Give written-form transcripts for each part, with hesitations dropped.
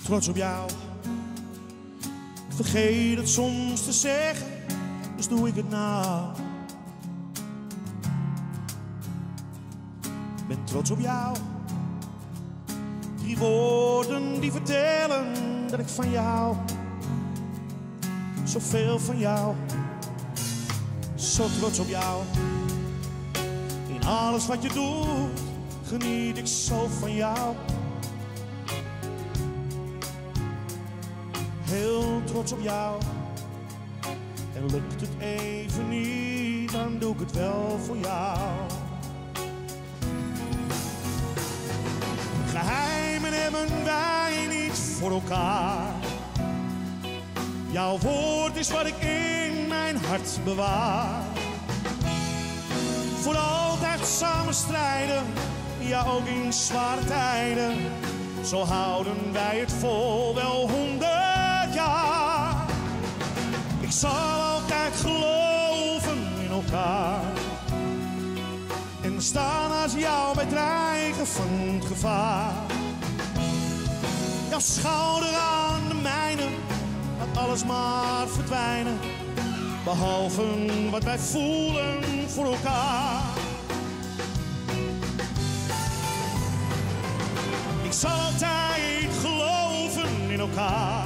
trots op jou. Ik vergeet het soms te zeggen, dus doe ik het nou. Ik ben trots op jou. 3 woorden die vertellen dat ik van jou, zoveel van jou, zo trots op jou. In alles wat je doet, geniet ik zo van jou. Heel trots op jou. En lukt het even niet, dan doe ik het wel voor jou. Geheimen hebben wij niet voor elkaar. Jouw woord is wat ik in mijn hart bewaar. Voor altijd samen strijden, ja ook in zware tijden. Zo houden wij het vol wel 100 jaar. Ik zal altijd geloven in elkaar. En staan als jou bij dreigen van het gevaar. Jouw schouder aan de mijne, laat alles maar verdwijnen. Behalve wat wij voelen voor elkaar. Ik zal altijd geloven in elkaar.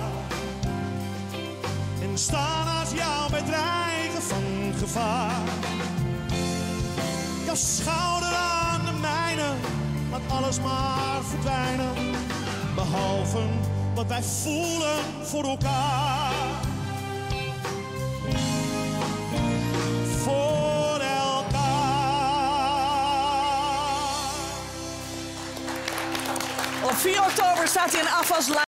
En staan als jou bij dreigen van gevaar. Jouw schouder aan de mijne, laat alles maar verdwijnen. Behalve wat wij voelen voor elkaar. Voor elkaar. Op 4 oktober staat hij in AFAS live.